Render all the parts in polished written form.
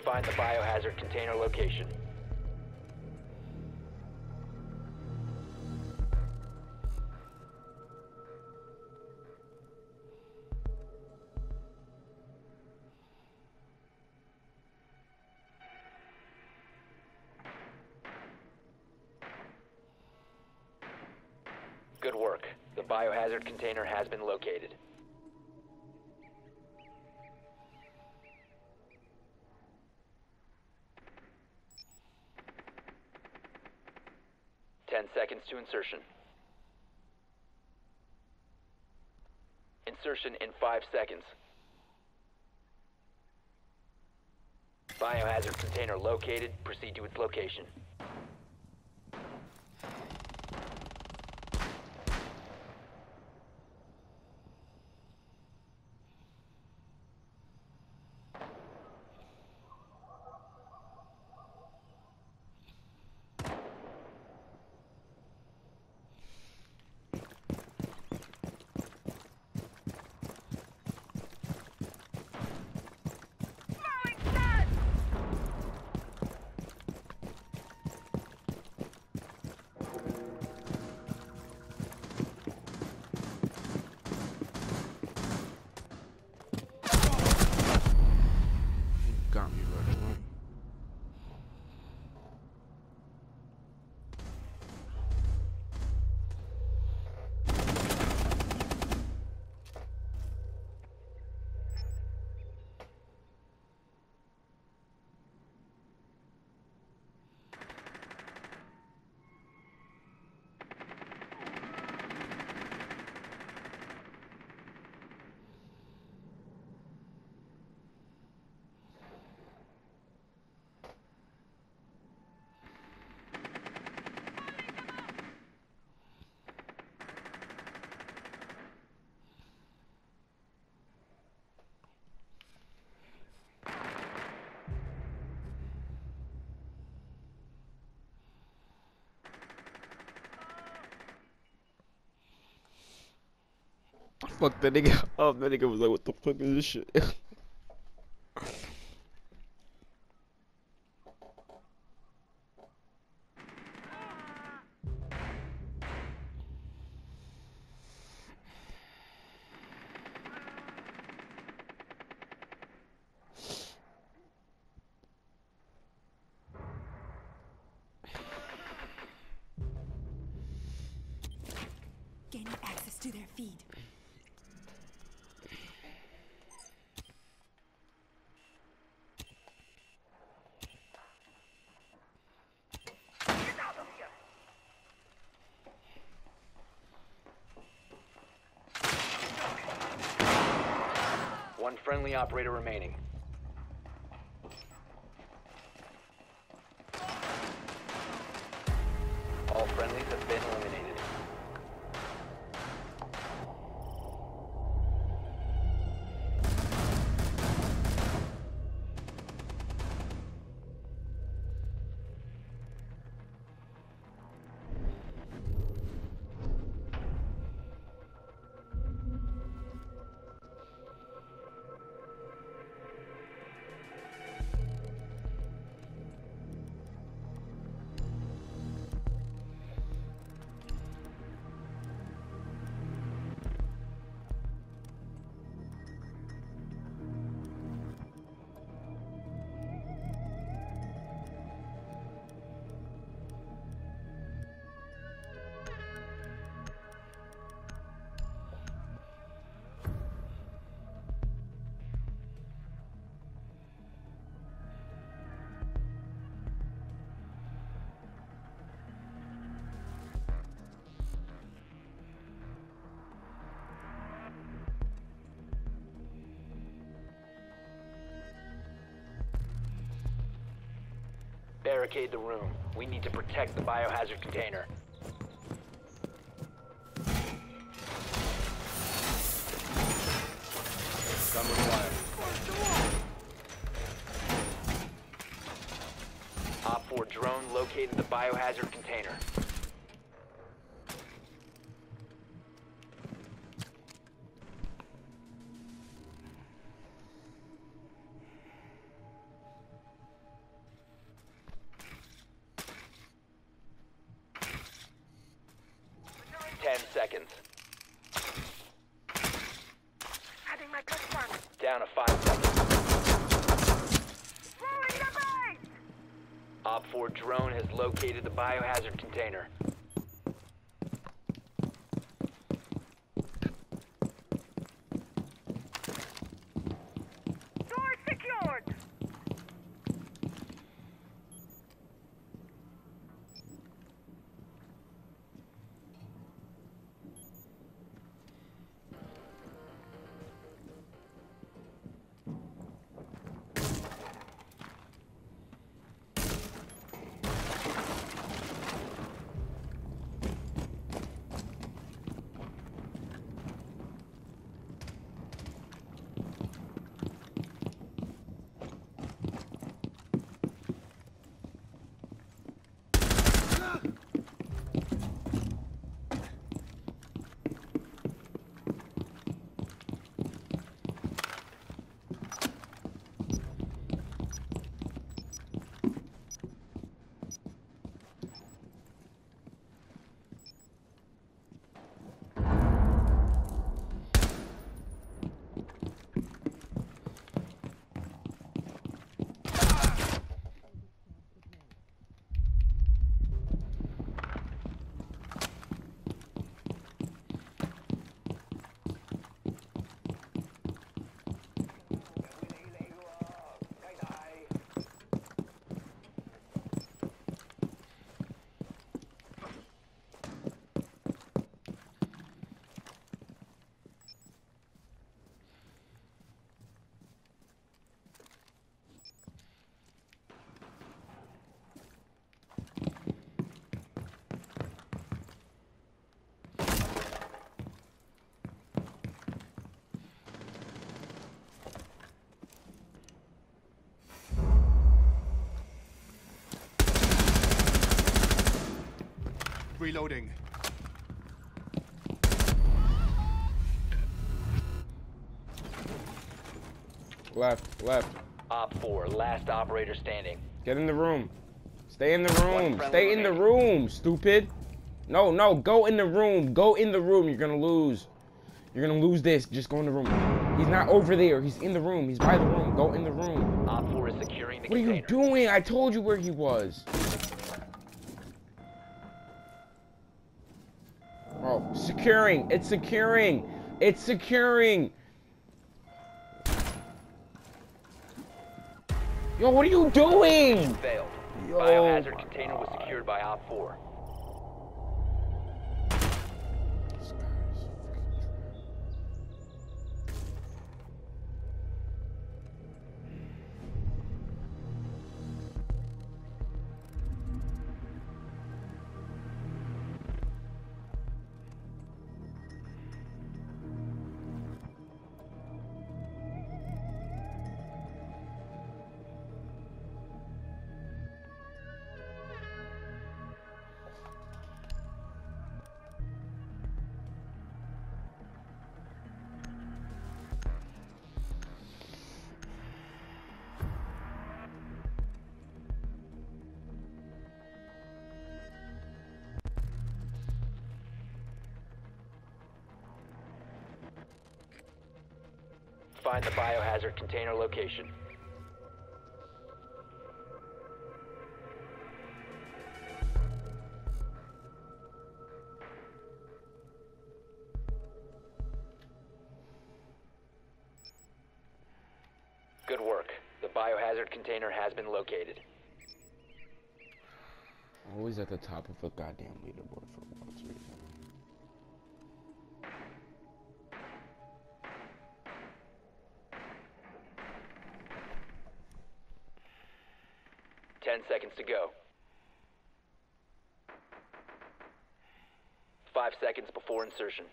find the biohazard container location. Good work. The biohazard container has been located. 10 seconds to insertion. Insertion in 5 seconds. Biohazard container located. Proceed to its location. Got me right away. Fuck that nigga up. That nigga was like, what the fuck is this shit? Gaining access to their feed. One friendly operator remaining. All friendlies have been eliminated. Barricade the room. We need to protect the biohazard container. Gun required. Op 4 drone located the biohazard container. Op 4 drone has located the biohazard container. Door secured. Reloading. Left. Op 4, last operator standing. Get in the room. Stay in the One room. friendly Stay in the remaining. room, stupid. No, go in the room. Go in the room. You're gonna lose. You're gonna lose this. Just go in the room. He's not over there. He's in the room. He's by the room. Go in the room. Op 4 is securing the What are you container. doing? I told you where he was. Oh, securing. It's securing. It's securing. Yo, what are you doing? Failed. Yo, Biohazard my container was God. secured by Op 4. This guy's freaking Find the biohazard container location. Good work. The biohazard container has been located. Always at the top of the goddamn leaderboard for what reason. 10 seconds to go. 5 seconds before insertion.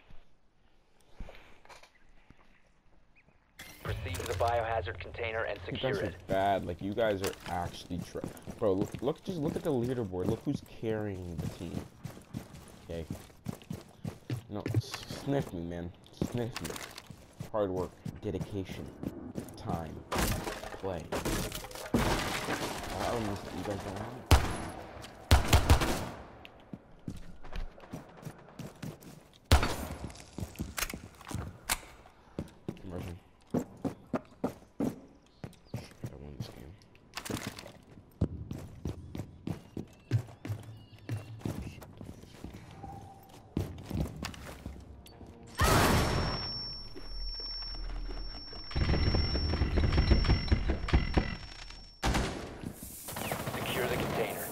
Proceed to the biohazard container and You secure guys are it. bad. Like, you guys are actually bro, just look at the leaderboard. Look who's carrying the team. Okay. No, sniff me, man. Sniff me. Hard work, dedication, time, play. Elements that you guys don't have. I'm rushing. Shit, I won this game. secure the container.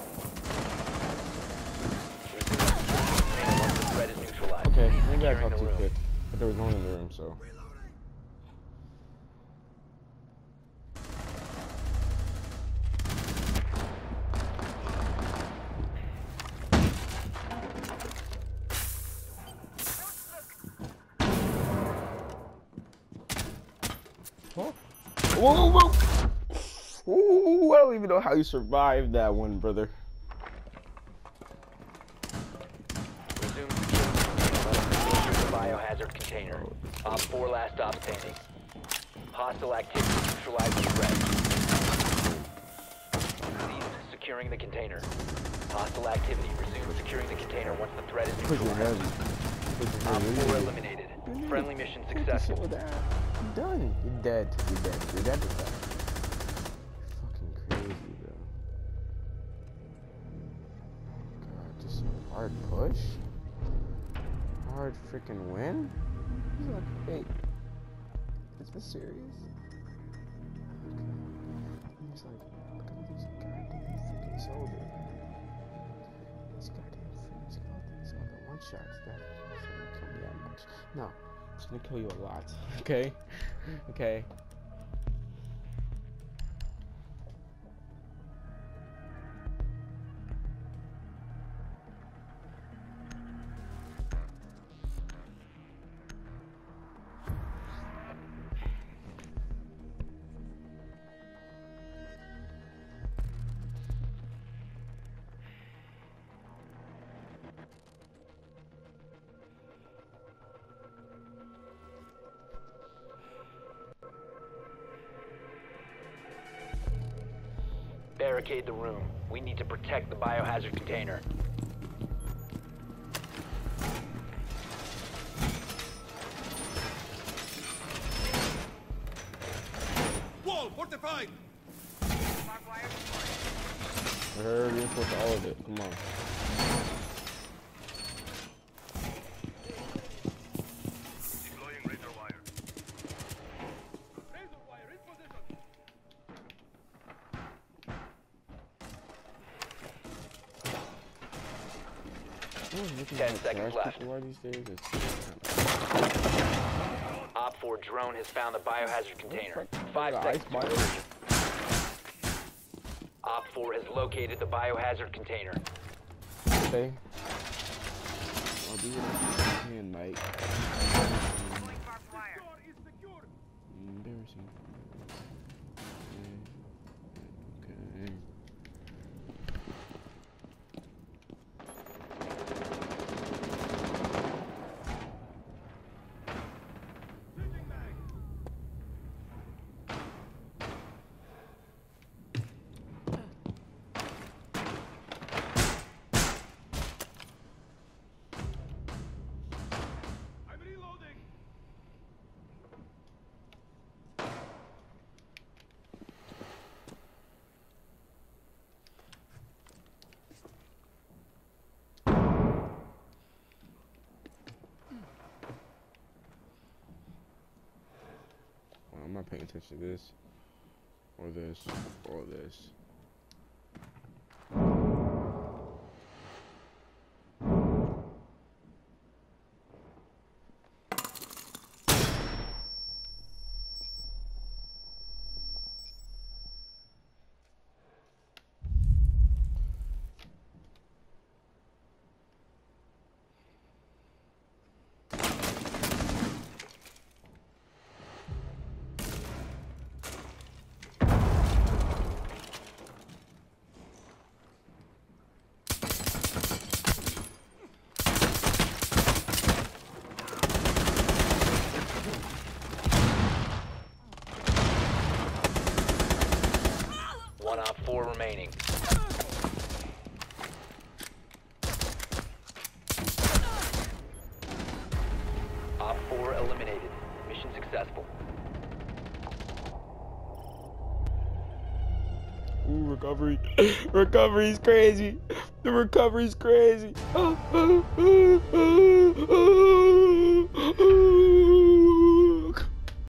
Resume securing the container once the threat is neutralized. Okay, maybe I Securing talked the too room. quick. But there was no one in the room, so. Huh? Whoa, whoa, whoa! Ooh, I don't even know how you survived that one, brother. Resume securing the container once the biohazard container. Op 4 last stop standing. Hostile activity neutralizing threat. Cease securing the container. Hostile activity. Resume securing the container once the threat is Push your head. neutralized. Push your Op head. 4 eliminated. Friendly mission Shit successful. with that. You're done. You're dead. You're dead. You're dead with that. Fucking crazy, bro. God, just a hard push? Hard freaking win? He's like, wait. Is this serious? Okay. He's like, look at these goddamn freaking soldiers. These goddamn freaking skeletons are the one shots that doesn't kill me that much. No, it's gonna kill you a lot. Okay? Okay. Barricade the room. We need to protect the biohazard container. Wall fortified. I heard you're supposed to all of it. Come on. Deploying razor wire. Razor wire in position. 10 seconds left. These days? Op 4 drone has found the biohazard container. Fuck, 5 the seconds ice to body? insertion. Op 4 has located the biohazard container. Okay. I'll do what I can, Mike. Embarrassing. Okay. I'm reloading. Well, I'm not paying attention to this, or this, or this. One Op 4 remaining. Op 4 eliminated. Mission successful. Ooh, recovery. Recovery's crazy. The recovery's crazy.